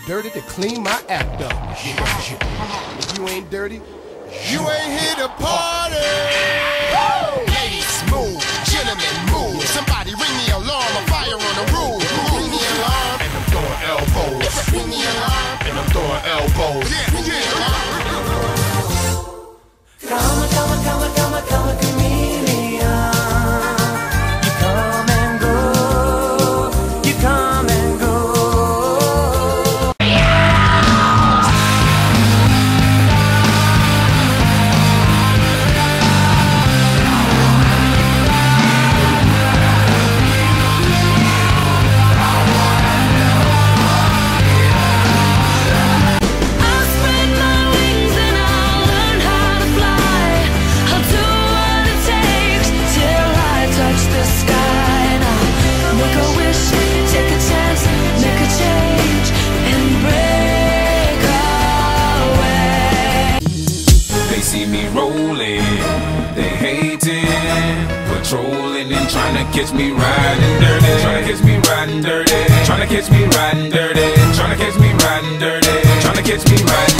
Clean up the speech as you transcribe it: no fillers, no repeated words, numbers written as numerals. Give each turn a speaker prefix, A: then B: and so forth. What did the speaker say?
A: dirty to clean my act up. If you ain't dirty,
B: you ain't here to party. Ladies, move. Gentlemen, move. Somebody ring the alarm. A fire on the roof. Ring the alarm.
A: and I'm throwing elbows.
B: Ring the alarm.
A: And I'm throwing elbows.
C: Come a chameleon. You come and go. You come and go.
D: See me rolling, they hating, patrolling and trying to catch me riding dirty, trying to catch me riding dirty, trying to catch me riding dirty, trying to catch me riding dirty, trying to catch me riding